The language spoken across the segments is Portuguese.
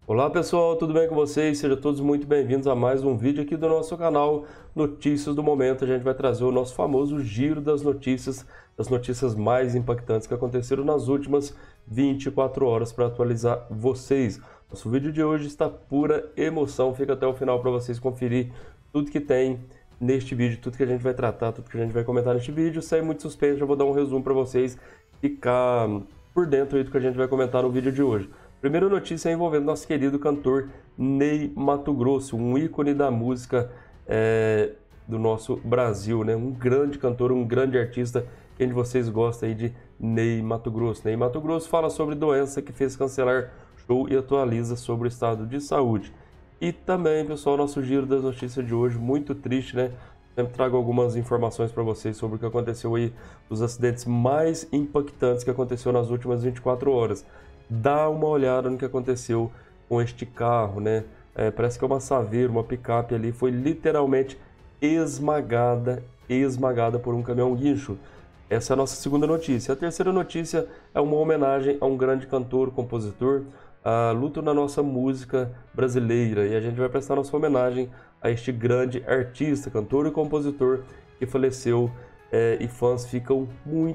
Olá pessoal, tudo bem com vocês? Sejam todos muito bem-vindos a mais um vídeo aqui do nosso canal Notícias do Momento. A gente vai trazer o nosso famoso giro das notícias mais impactantes que aconteceram nas últimas 24 horas para atualizar vocês. Nosso vídeo de hoje está pura emoção, fica até o final para vocês conferir tudo que tem neste vídeo, tudo que a gente vai tratar, tudo que a gente vai comentar neste vídeo. Sem muito suspense, eu vou dar um resumo para vocês ficar por dentro aí do que a gente vai comentar no vídeo de hoje. Primeira notícia é envolvendo nosso querido cantor Ney Matogrosso, um ícone da música do nosso Brasil, né? Um grande cantor, um grande artista. Quem de vocês gosta aí de Ney Matogrosso? Ney Matogrosso fala sobre doença que fez cancelar show e atualiza sobre o estado de saúde. E também, pessoal, nosso giro das notícias de hoje, muito triste, né? Sempre trago algumas informações para vocês sobre o que aconteceu aí, os acidentes mais impactantes que aconteceu nas últimas 24 horas. Dá uma olhada no que aconteceu com este carro, né? Parece que é uma Saveiro, uma picape ali, foi literalmente esmagada por um caminhão guincho. Essa é a nossa segunda notícia. A terceira notícia é uma homenagem a um grande cantor, compositor, luto na nossa música brasileira. E a gente vai prestar nossa homenagem a este grande artista, cantor e compositor que faleceu. E fãs ficam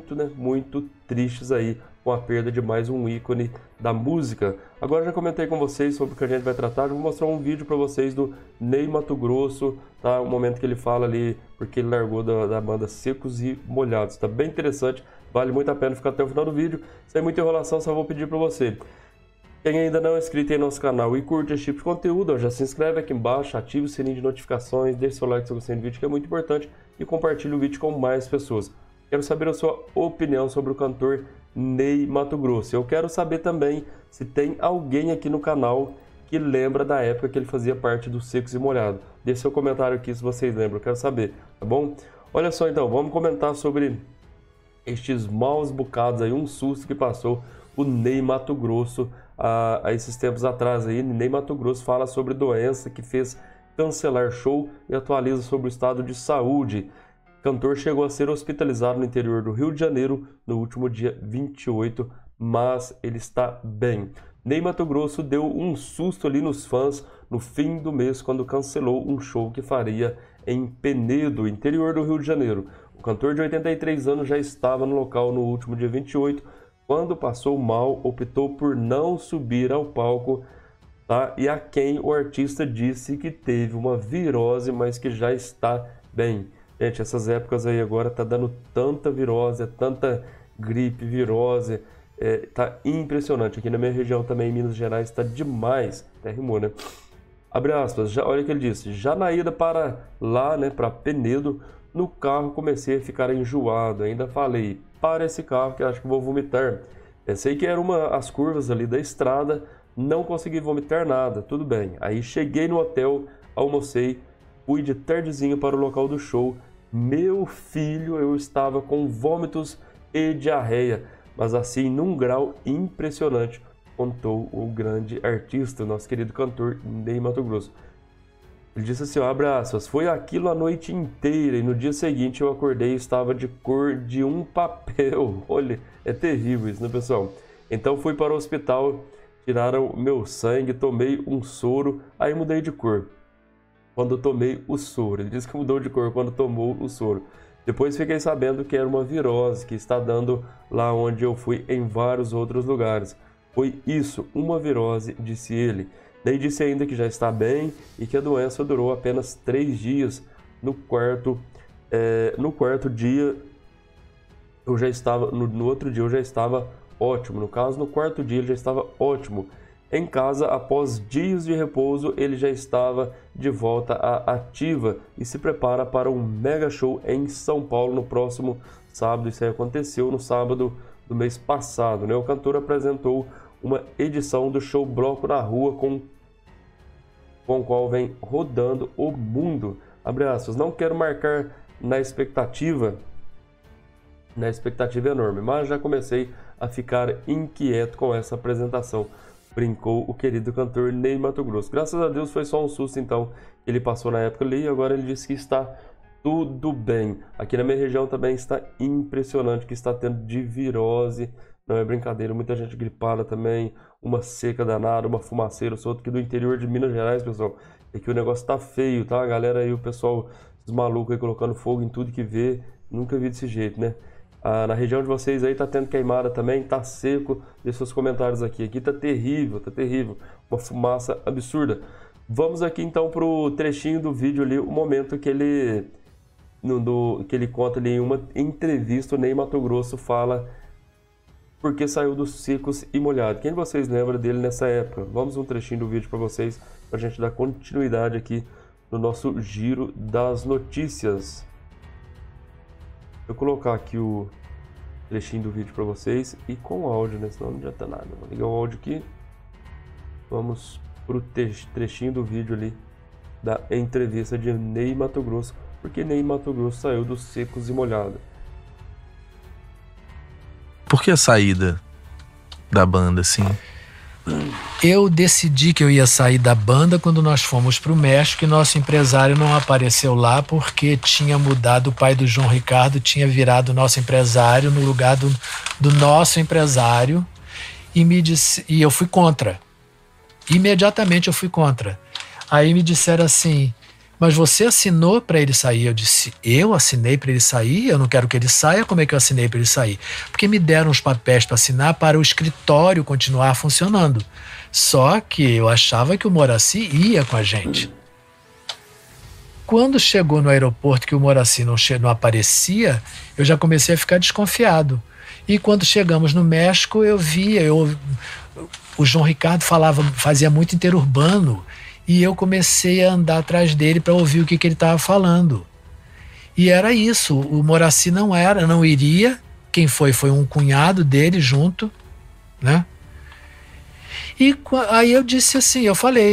muito tristes aí com a perda de mais um ícone da música. Agora já comentei com vocês sobre o que a gente vai tratar, eu vou mostrar um vídeo para vocês do Ney Matogrosso, tá? O momento que ele fala ali, porque ele largou da banda Secos e Molhados. Tá bem interessante, vale muito a pena ficar até o final do vídeo. Sem muita enrolação, só vou pedir para você. Quem ainda não é inscrito em nosso canal e curte esse tipo de conteúdo, já se inscreve aqui embaixo, ative o sininho de notificações, deixe seu like se você gostou do vídeo, que é muito importante, e compartilhe o vídeo com mais pessoas. Quero saber a sua opinião sobre o cantor Ney Matogrosso. Eu quero saber também se tem alguém aqui no canal que lembra da época que ele fazia parte do Secos e Molhados. Deixe seu comentário aqui se vocês lembram, eu quero saber, tá bom? Olha só então, vamos comentar sobre estes maus bocados aí, um susto que passou o Ney Matogrosso há esses tempos atrás aí. Ney Matogrosso fala sobre doença que fez cancelar show e atualiza sobre o estado de saúde. O cantor chegou a ser hospitalizado no interior do Rio de Janeiro no último dia 28, mas ele está bem. Ney Matogrosso deu um susto ali nos fãs no fim do mês quando cancelou um show que faria em Penedo, interior do Rio de Janeiro. O cantor de 83 anos já estava no local no último dia 28, quando passou mal, optou por não subir ao palco, tá? E a quem o artista disse que teve uma virose, mas que já está bem. Gente, essas épocas aí agora tá dando tanta virose, tanta gripe, virose, tá impressionante. Aqui na minha região também, em Minas Gerais, tá demais. Até rimou, né? Abre aspas, olha o que ele disse. Já na ida para lá, né, para Penedo, no carro comecei a ficar enjoado. Ainda falei, para esse carro que acho que vou vomitar. Pensei que eram as curvas ali da estrada, não consegui vomitar nada, tudo bem. Aí cheguei no hotel, almocei, fui de tardezinho para o local do show. Meu filho, eu estava com vômitos e diarreia, mas assim num grau impressionante, contou o grande artista, nosso querido cantor Ney Matogrosso. Ele disse assim, abre aspas, foi aquilo a noite inteira e no dia seguinte eu acordei e estava de cor de um papel. Olha, é terrível isso, né, pessoal? Então fui para o hospital, tiraram meu sangue, tomei um soro, aí mudei de cor. Quando tomei o soro, ele disse que mudou de cor quando tomou o soro. Depois fiquei sabendo que era uma virose que está dando lá onde eu fui em vários outros lugares. Foi isso, uma virose, disse ele. Daí disse ainda que já está bem e que a doença durou apenas 3 dias. No quarto dia eu já estava, no outro dia eu já estava ótimo. No caso, no quarto dia ele já estava ótimo. Em casa, após dias de repouso, ele já estava de volta à ativa e se prepara para um mega show em São Paulo no próximo sábado. Isso aí aconteceu no sábado do mês passado, né? O cantor apresentou uma edição do show Bloco na Rua com o qual vem rodando o mundo. Abre aspas, não quero marcar na expectativa enorme, mas já comecei a ficar inquieto com essa apresentação, brincou o querido cantor Ney Matogrosso. Graças a Deus foi só um susto então que ele passou na época ali e agora ele disse que está tudo bem. Aqui na minha região também está impressionante que está tendo de virose não é brincadeira. Muita gente gripada também, uma seca danada, uma fumaceira solta aqui do interior de Minas Gerais, pessoal. É que o negócio tá feio, tá? A galera aí, o pessoal, os malucos aí colocando fogo em tudo que vê, nunca vi desse jeito, né? Na região de vocês aí tá tendo queimada também, tá seco. Deixe seus comentários aqui. Aqui tá terrível, tá terrível. Uma fumaça absurda. Vamos aqui então pro trechinho do vídeo ali, o momento que ele conta ali em uma entrevista, o Ney Matogrosso fala porque saiu dos secos e molhados. Quem de vocês lembra dele nessa época? Vamos um trechinho do vídeo para vocês, pra gente dar continuidade aqui no nosso giro das notícias. Vou colocar aqui o trechinho do vídeo para vocês e com áudio, né? Senão não adianta nada. Vou ligar o áudio aqui. Vamos pro trechinho do vídeo ali da entrevista de Ney Matogrosso, porque Ney Matogrosso saiu dos secos e molhados. Por que a saída da banda, assim? Eu decidi que eu ia sair da banda quando nós fomos para o México e nosso empresário não apareceu lá porque tinha mudado, o pai do João Ricardo tinha virado nosso empresário no lugar do nosso empresário e eu fui contra. Imediatamente eu fui contra. Aí me disseram assim, mas você assinou para ele sair? Eu disse, eu assinei para ele sair? Eu não quero que ele saia, como é que eu assinei para ele sair? Porque me deram os papéis para assinar para o escritório continuar funcionando. Só que eu achava que o Moraci ia com a gente. Quando chegou no aeroporto que o Moraci não aparecia, eu já comecei a ficar desconfiado. E quando chegamos no México, eu via, o João Ricardo fazia muito interurbano, e eu comecei a andar atrás dele para ouvir o que ele estava falando. E era isso, o Moraci não iria, quem foi um cunhado dele junto, né? E aí eu disse assim,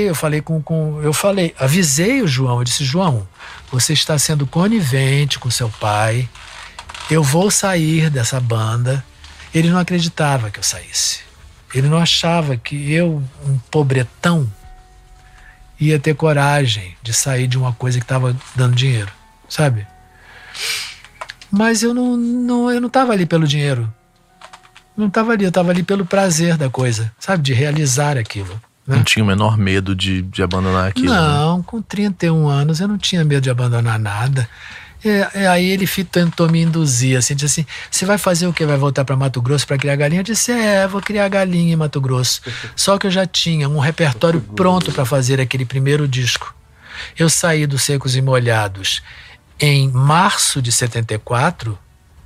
avisei o João, eu disse, João, você está sendo conivente com seu pai, eu vou sair dessa banda. Ele não acreditava que eu saísse. Ele não achava que eu, um pobretão, ia ter coragem de sair de uma coisa que estava dando dinheiro, sabe? Mas eu não estava ali pelo dinheiro. Não estava ali, eu estava ali pelo prazer da coisa, sabe? De realizar aquilo. Né? Não tinha o menor medo de abandonar aquilo? Não, né? Com 31 anos eu não tinha medo de abandonar nada. Aí ele tentou me induzir, assim, disse assim, você vai fazer o quê? Vai voltar para Mato Grosso para criar galinha? Eu disse, vou criar galinha em Mato Grosso. Só que eu já tinha um repertório pronto para fazer aquele primeiro disco. Eu saí dos Secos e Molhados em agosto de 74.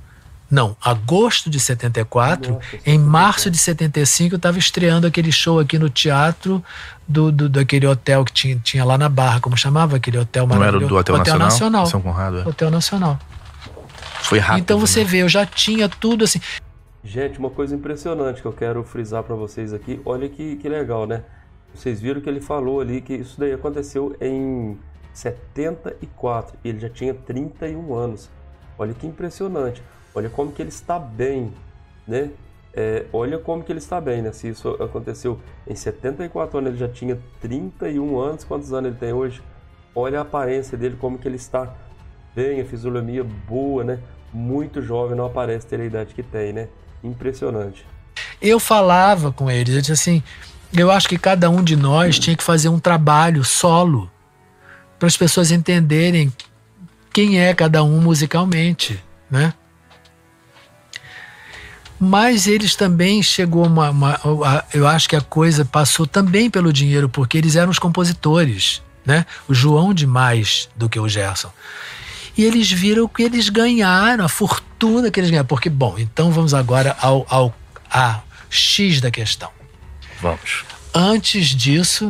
Em março de 75 eu estava estreando aquele show aqui no teatro daquele hotel que tinha lá na Barra, como chamava aquele hotel maravilhoso? Não era do Hotel Nacional? São Conrado, Hotel Nacional. Foi rápido. Então você vê, eu já tinha tudo assim. Gente, uma coisa impressionante que eu quero frisar para vocês aqui, olha que legal, né? Vocês viram que ele falou ali que isso daí aconteceu em 74 e ele já tinha 31 anos. Olha que impressionante. Olha como que ele está bem, né? Olha como que ele está bem, né? Se isso aconteceu em 74 anos, ele já tinha 31 anos. Quantos anos ele tem hoje? Olha a aparência dele, como que ele está bem, a fisionomia boa, né? Muito jovem, não aparece ter a idade que tem, né? Impressionante. Eu falava com eles, eu disse assim, eu acho que cada um de nós tinha que fazer um trabalho solo para as pessoas entenderem quem é cada um musicalmente, né? Mas eles também chegou eu acho que a coisa passou também pelo dinheiro, porque eles eram os compositores, né? O João mais do que o Gerson. E eles viram que eles ganharam, a fortuna que eles ganharam. Porque, bom, então vamos agora a X da questão. Vamos. Antes disso,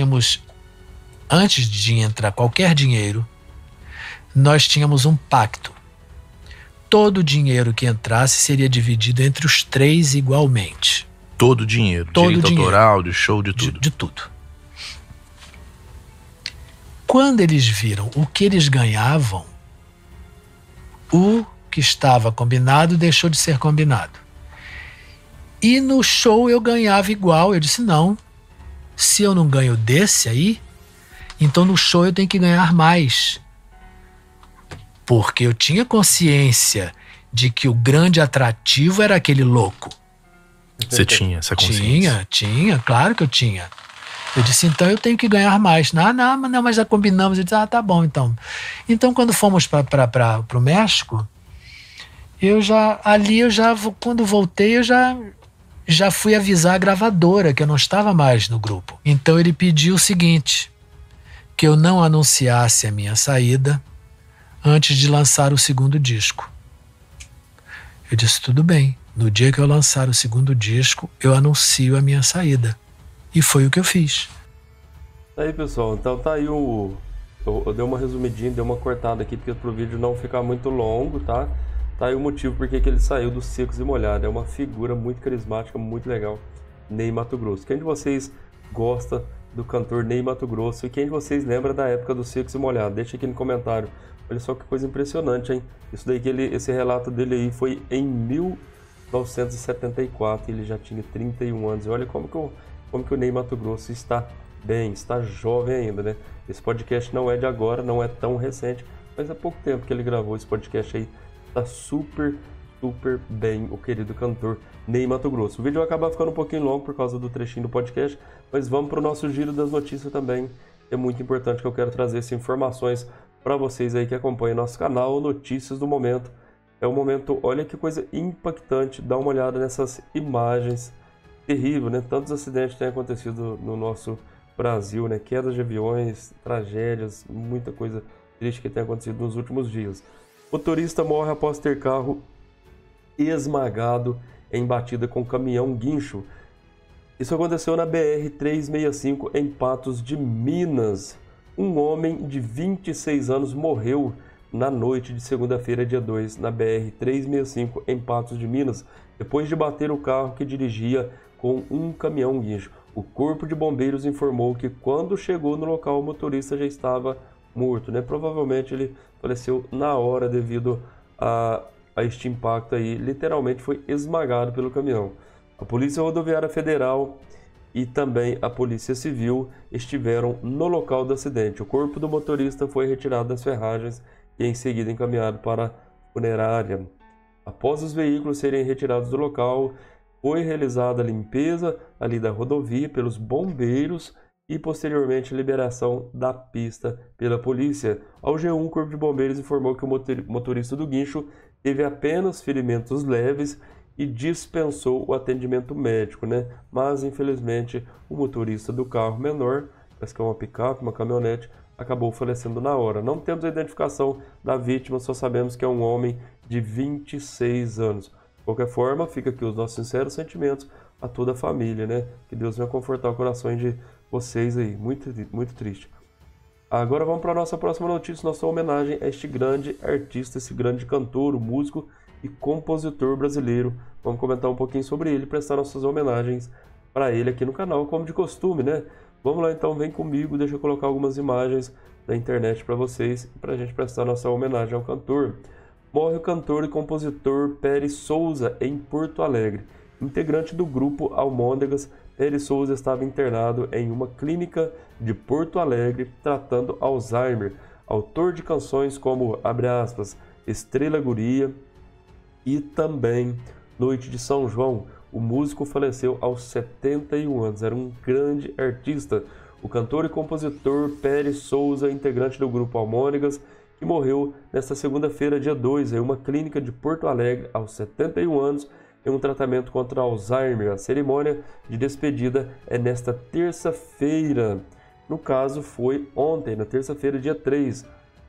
antes de entrar qualquer dinheiro, nós tínhamos um pacto. Todo o dinheiro que entrasse seria dividido entre os três igualmente. Todo o dinheiro? Direito autoral, de show, de tudo? De tudo. Quando eles viram o que eles ganhavam, o que estava combinado deixou de ser combinado. E no show eu ganhava igual. Eu disse, não, se eu não ganho desse aí, então no show eu tenho que ganhar mais. Porque eu tinha consciência de que o grande atrativo era aquele louco. Você tinha essa consciência? Tinha, claro que eu tinha. Eu disse, então eu tenho que ganhar mais. Não, mas já combinamos. Eu disse, tá bom, então. Então, quando fomos para o México, quando voltei, eu já fui avisar a gravadora que eu não estava mais no grupo. Então ele pediu o seguinte, que eu não anunciasse a minha saída antes de lançar o segundo disco. Eu disse, tudo bem. No dia que eu lançar o segundo disco, eu anuncio a minha saída. E foi o que eu fiz. Aí, pessoal, então tá aí eu dei uma resumidinha, dei uma cortada aqui, porque pro vídeo não ficar muito longo, tá? Tá aí o motivo porque que ele saiu dos Secos e Molhados. É uma figura muito carismática, muito legal, Ney Matogrosso. Quem de vocês gosta do cantor Ney Matogrosso? E quem de vocês lembra da época dos Secos e Molhados? Deixa aqui no comentário. Olha só que coisa impressionante, hein? Isso daí esse relato dele aí foi em 1974, ele já tinha 31 anos. E olha como que o Ney Matogrosso está bem, está jovem ainda, né? Esse podcast não é de agora, não é tão recente, mas há pouco tempo que ele gravou esse podcast aí. Tá super bem o querido cantor Ney Matogrosso. O vídeo vai acabar ficando um pouquinho longo por causa do trechinho do podcast, mas vamos para o nosso giro das notícias também. É muito importante que eu quero trazer essas informações para vocês aí que acompanham nosso canal Notícias do Momento. É um momento, olha que coisa impactante, dá uma olhada nessas imagens, terrível, né? Tantos acidentes têm acontecido no nosso Brasil, né? Quedas de aviões, tragédias, muita coisa triste que tem acontecido nos últimos dias. Motorista morre após ter carro esmagado em batida com caminhão guincho. Isso aconteceu na BR-365 em Patos de Minas. Um homem de 26 anos morreu na noite de segunda-feira, dia 2, na BR-365 em Patos de Minas, depois de bater o carro que dirigia com um caminhão guincho. O Corpo de Bombeiros informou que quando chegou no local o motorista já estava morto, né? Provavelmente ele faleceu na hora devido a este impacto aí, literalmente foi esmagado pelo caminhão. A Polícia Rodoviária Federal e também a Polícia Civil estiveram no local do acidente. O corpo do motorista foi retirado das ferragens e em seguida encaminhado para a funerária. Após os veículos serem retirados do local, foi realizada a limpeza ali da rodovia pelos bombeiros e posteriormente a liberação da pista pela polícia. Ao G1, o Corpo de Bombeiros informou que o motorista do guincho teve apenas ferimentos leves e dispensou o atendimento médico, né? Mas, infelizmente, o motorista do carro menor, parece que é uma picape, uma caminhonete, acabou falecendo na hora. Não temos a identificação da vítima, só sabemos que é um homem de 26 anos. De qualquer forma, fica aqui os nossos sinceros sentimentos a toda a família, né? Que Deus venha confortar o coração de vocês aí. Muito, muito triste. Agora vamos para a nossa próxima notícia, nossa homenagem a este grande artista, esse grande cantor, músico e compositor brasileiro. Vamos comentar um pouquinho sobre ele, prestar nossas homenagens para ele aqui no canal, como de costume, né? Vamos lá então, vem comigo, deixa eu colocar algumas imagens da internet para vocês, para a gente prestar nossa homenagem ao cantor. Morre o cantor e compositor Pery Souza em Porto Alegre. Integrante do grupo Almôndegas, Pery Souza estava internado em uma clínica de Porto Alegre tratando Alzheimer. Autor de canções como, abre aspas, Estrela Guria e também Noite de São João. O músico faleceu aos 71 anos, era um grande artista. O cantor e compositor Pery Souza, integrante do grupo Almôndegas, que morreu nesta segunda-feira, dia 2, em uma clínica de Porto Alegre, aos 71 anos, em um tratamento contra Alzheimer. A cerimônia de despedida é nesta terça-feira. No caso, foi ontem, na terça-feira, dia 3.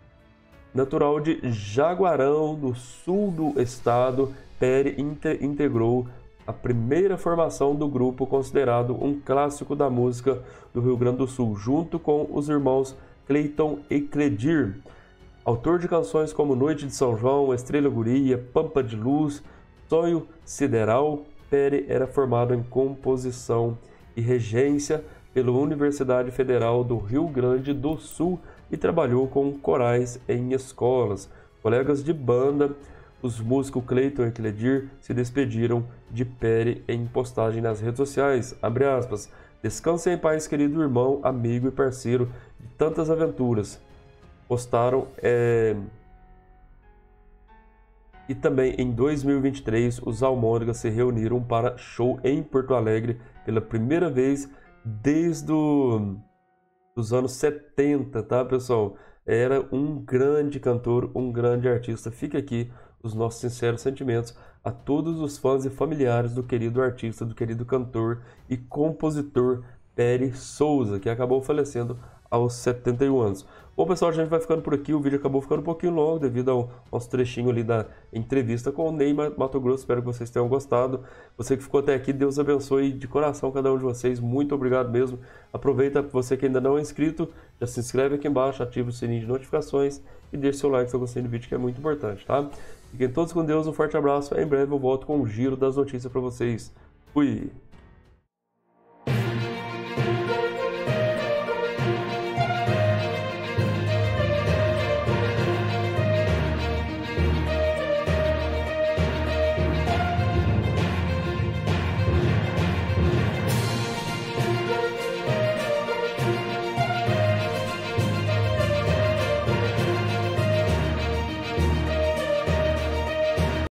Natural de Jaguarão, no sul do estado, Pery integrou a primeira formação do grupo, considerado um clássico da música do Rio Grande do Sul, junto com os irmãos Cleiton e Cledir. Autor de canções como Noite de São João, Estrela Guria, Pampa de Luz, Sonho Sideral, Pery era formado em composição e regência pela Universidade Federal do Rio Grande do Sul e trabalhou com corais em escolas. Colegas de banda, os músicos Cleiton e Cledir se despediram de Pery em postagem nas redes sociais. Abre aspas, descanse em paz, querido irmão, amigo e parceiro de tantas aventuras. Postaram E também em 2023, os Almôndegas se reuniram para show em Porto Alegre pela primeira vez desde os anos 70, tá, pessoal? Era um grande cantor, um grande artista. Fica aqui os nossos sinceros sentimentos a todos os fãs e familiares do querido artista, do querido cantor e compositor Pery Souza, que acabou falecendo aos 71 anos. Bom, pessoal, a gente vai ficando por aqui. O vídeo acabou ficando um pouquinho longo devido ao nosso trechinho ali da entrevista com o Ney Matogrosso. Espero que vocês tenham gostado. Você que ficou até aqui, Deus abençoe de coração cada um de vocês. Muito obrigado mesmo. Aproveita, você que ainda não é inscrito, já se inscreve aqui embaixo, ativa o sininho de notificações e deixe seu like se eu gostei do vídeo, que é muito importante, tá? Fiquem todos com Deus, um forte abraço. Em breve eu volto com um giro das notícias para vocês. Fui!